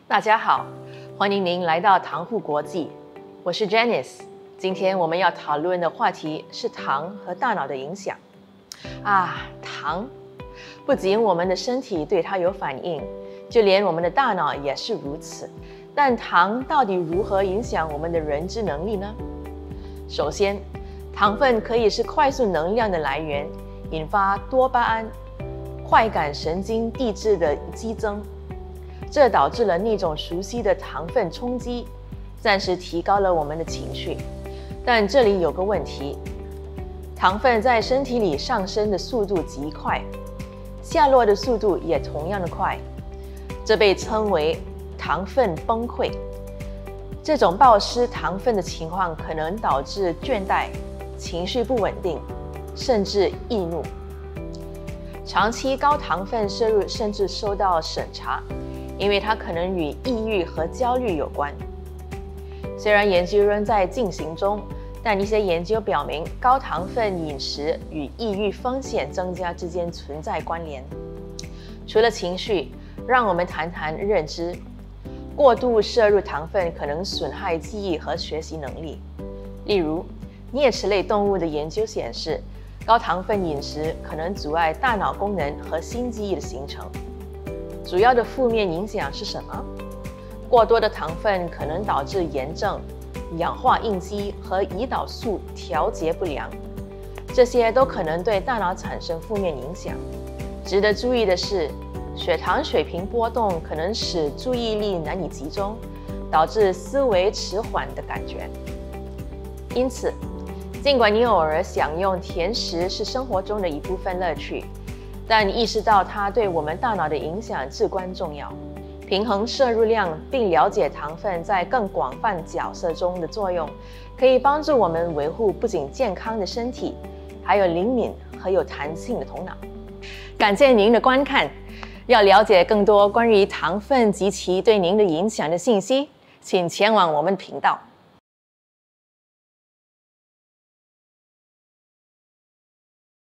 大家好，欢迎您来到糖护国际，我是 Janice。今天我们要讨论的话题是糖和大脑的影响。糖，不仅我们的身体对它有反应，就连我们的大脑也是如此。但糖到底如何影响我们的认知能力呢？首先，糖分可以是快速能量的来源，引发多巴胺、快感神经递质的激增，这导致了那种熟悉的糖分冲击，暂时提高了我们的情绪。但这里有个问题，糖分在身体里上升的速度极快，下落的速度也同样的快，这被称为糖分崩溃。这种暴失糖分的情况可能导致倦怠、情绪不稳定，甚至易怒。长期高糖分摄入甚至受到审查，因为它可能与抑郁和焦虑有关。虽然研究仍在进行中，但一些研究表明，高糖分饮食与抑郁风险增加之间存在关联。除了情绪，让我们谈谈认知。过度摄入糖分可能损害记忆和学习能力。例如，啮齿类动物的研究显示，高糖分饮食可能阻碍大脑功能和新记忆的形成。主要的负面影响是什么？过多的糖分可能导致炎症、氧化应激和胰岛素调节不良，这些都可能对大脑产生负面影响。值得注意的是，血糖水平波动可能使注意力难以集中，导致思维迟缓的感觉。因此，尽管你偶尔享用甜食是生活中的一部分乐趣，但意识到它对我们大脑的影响至关重要。平衡摄入量并了解糖分在更广泛角色中的作用，可以帮助我们维护不仅健康的身体，还有灵敏和有弹性的头脑。感谢您的观看。要了解更多关于糖分及其对您的影响的信息，请前往我们的频道。